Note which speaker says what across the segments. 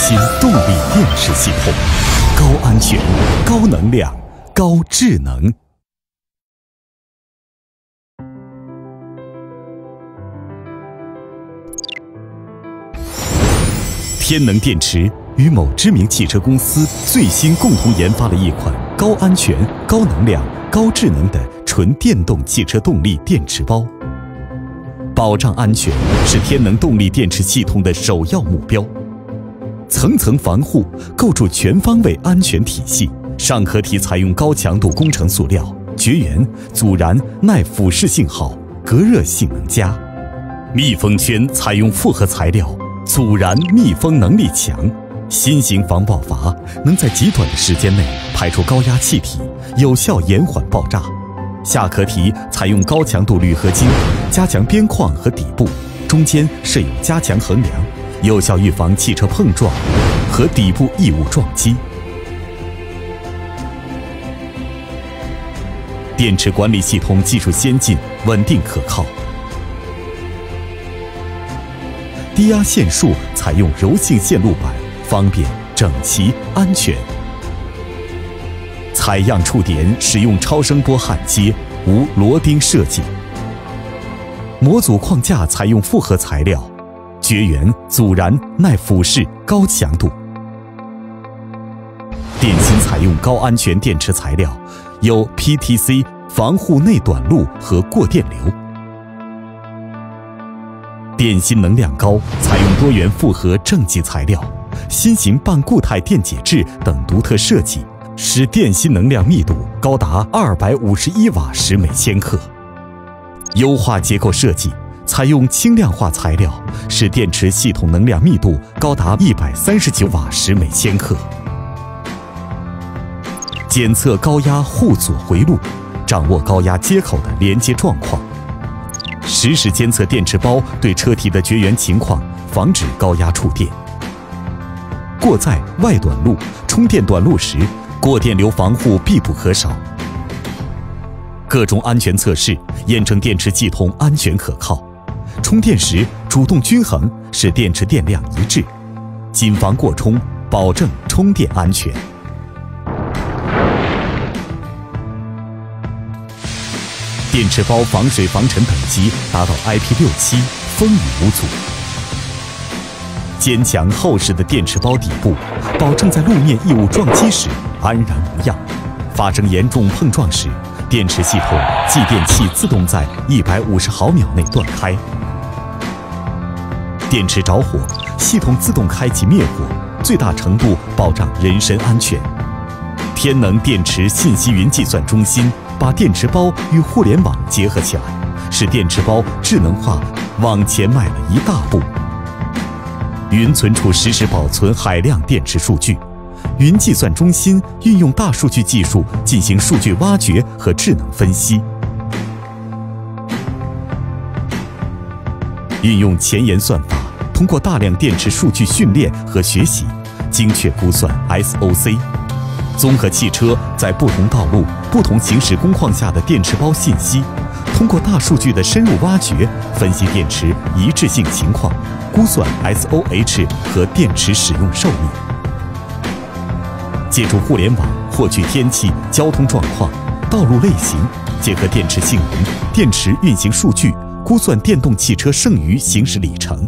Speaker 1: 新动力电池系统，高安全、高能量、高智能。天能电池与某知名汽车公司最新共同研发了一款高安全、高能量、高智能的纯电动汽车动力电池包。保障安全是天能动力电池系统的首要目标。层层防护，构筑全方位安全体系。上壳体采用高强度工程塑料，绝缘、阻燃、耐腐蚀性好，隔热性能佳。密封圈采用复合材料，阻燃密封能力强。新型防爆阀能在极短的时间内排出高压气体，有效延缓爆炸。下壳体采用高强度铝合金，加强边框和底部，中间设有加强横梁，有效预防汽车碰撞和底部异物撞击。电池管理系统技术先进，稳定可靠。低压线束采用柔性线路板，方便、整齐、安全。采样触点使用超声波焊接，无螺钉设计。模组框架采用复合材料，绝缘、阻燃、耐腐蚀、高强度。电芯采用高安全电池材料，有 PTC 防护内短路和过电流。电芯能量高，采用多元复合正极材料、新型半固态电解质等独特设计，使电芯能量密度高达251瓦时每千克。优化结构设计，采用轻量化材料，使电池系统能量密度高达139瓦时每千克。检测高压互阻回路，掌握高压接口的连接状况。实时监测电池包对车体的绝缘情况，防止高压触电。过载、外短路、充电短路时，过电流防护必不可少。各种安全测试验证电池系统安全可靠。充电时主动均衡，使电池电量一致，谨防过充，保证充电安全。电池包防水防尘等级达到 IP67， 风雨无阻。坚强厚实的电池包底部，保证在路面异物撞击时安然无恙。发生严重碰撞时，电池系统继电器自动在150毫秒内断开。电池着火，系统自动开启灭火，最大程度保障人身安全。天能电池信息云计算中心把电池包与互联网结合起来，使电池包智能化往前迈了一大步。云存储实时保存海量电池数据，云计算中心运用大数据技术进行数据挖掘和智能分析，运用前沿算法，通过大量电池数据训练和学习，精确估算 SOC。综合汽车在不同道路、不同行驶工况下的电池包信息，通过大数据的深入挖掘，分析电池一致性情况，估算 SOH 和电池使用寿命。借助互联网获取天气、交通状况、道路类型，结合电池性能、电池运行数据，估算电动汽车剩余行驶里程。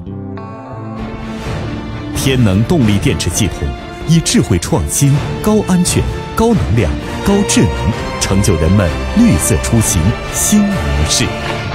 Speaker 1: 天能动力电池系统以智慧创新、高安全、高能量、高智能，成就人们绿色出行新模式。